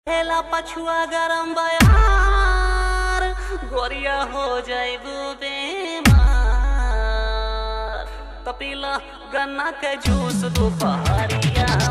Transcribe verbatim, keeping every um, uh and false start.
हेला पछुआ गरम बयार गोरिया हो जाइबू बेमार तपीला गन्ना के जूस दोपहरिया